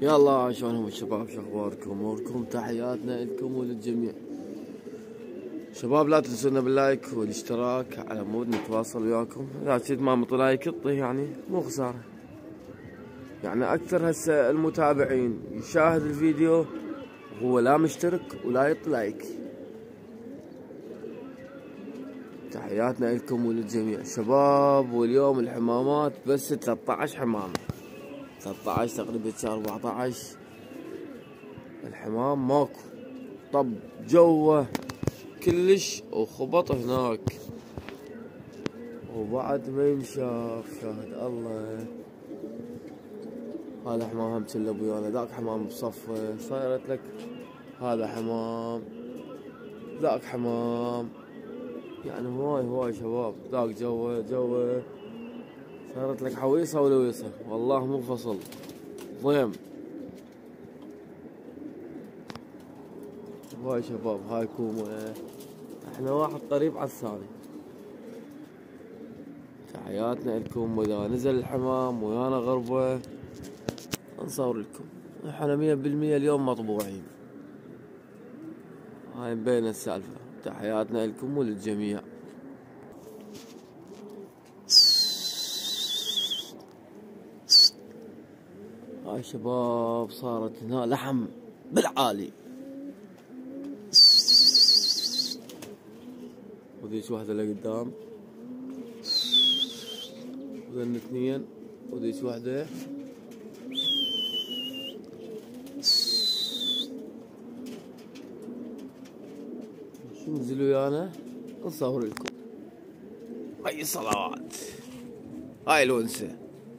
يلا شلونكم الشباب؟ شخباركم؟ اموركم؟ تحياتنا لكم وللجميع. شباب لا تنسونا باللايك والاشتراك على مود نتواصل وياكم. اذا تريد ما لايك اعطيه، يعني مو خساره. يعني اكثر هسه المتابعين يشاهد الفيديو وهو لا مشترك ولا يعطي لايك. تحياتنا لكم وللجميع شباب. واليوم الحمامات بس 13 حمامه، 13 تقريبا شهر 14 الحمام ماكو. طب جوه كلش وخبط هناك وبعد ما ينشاف شاهد الله. هذا حمام هم تشلب ويانا، ذاك حمام بصفه صايرت لك. هذا حمام، ذاك حمام، يعني هواي شباب. ذاك جوه صارت لك حويصه ولويصه، والله مو فصل ضيم. هواي شباب. هاي كومه، احنا واحد قريب على الثاني. تحياتنا لكم. واذا نزل الحمام ويانا غربه نصور لكم. احنا 100% اليوم مطبوعين، هاي مبينه السالفه. تحياتنا لكم وللجميع. هاي شباب صارت هنا لحم بالعالي. وذيش واحدة لقدام، وذن اثنين، وذيش واحدة. ننزل ويانا نصور لكم. هاي الصلوات، هاي الونسة.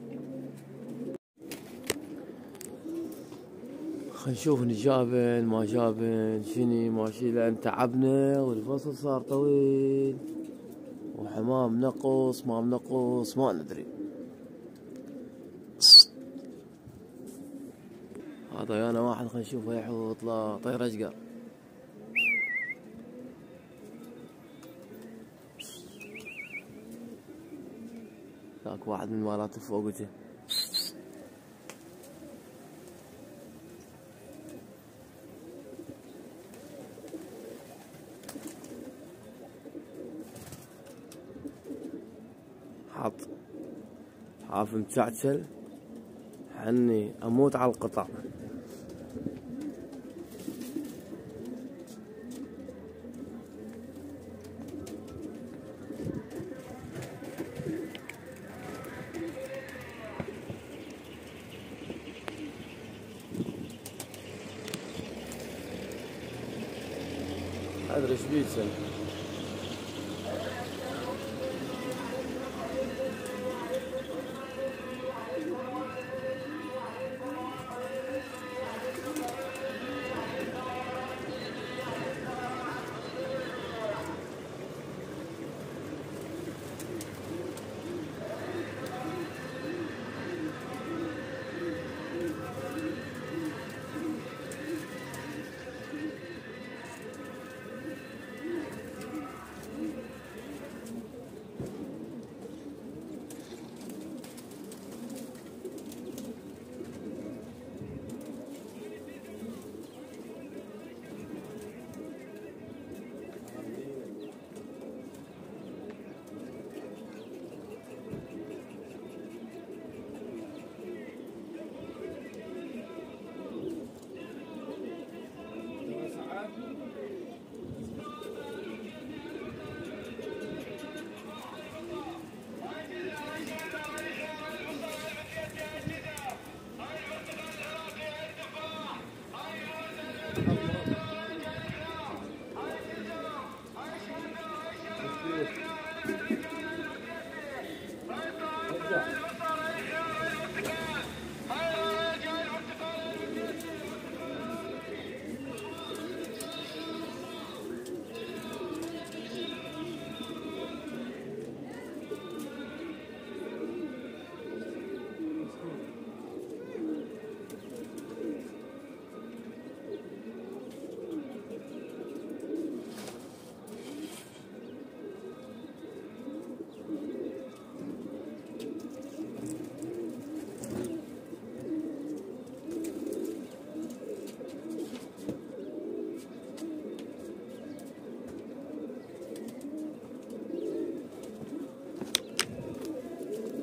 خلينا نشوف جابن ما جابن، شني ماشي، لان تعبنا والفصل صار طويل وحمام نقص ما منقص ما ندري. هذا ويانا واحد خلينا نشوفه يحوط لا طير اشقر. ذاك واحد من مالات فوقته. حاط حاف متشعشل، حني اموت على القطع. ادري ايش بيسوي.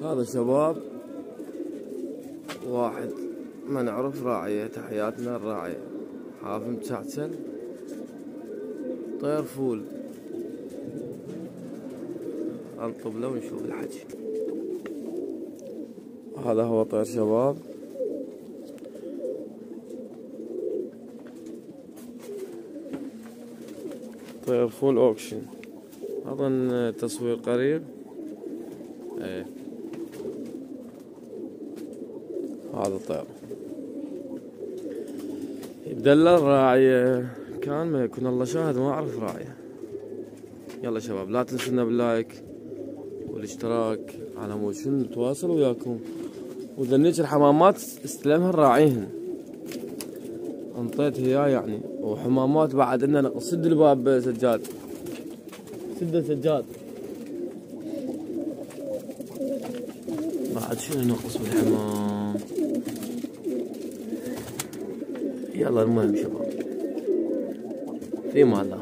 هذا شباب واحد ما نعرف راعية. تحياتنا الراعية حافظ متسعسل طير فول. انطب له ونشوف الحكي. هذا هو طير شباب. طير فول اوكشن. اظن تصوير قريب. ايه هذا الطير يبدل الراعية. كان ما يكون الله شاهد ما اعرف راعية. يلا شباب لا تنسونا باللايك والاشتراك على مود شنو نتواصل وياكم. وذنيك الحمامات استلمها الراعيهن انطيت هي يعني. وحمامات بعد عندنا نقص. سد الباب سجاد. سد سجاد. بعد شنو نقص بالحمام. يلا المهم شباب في مال الله.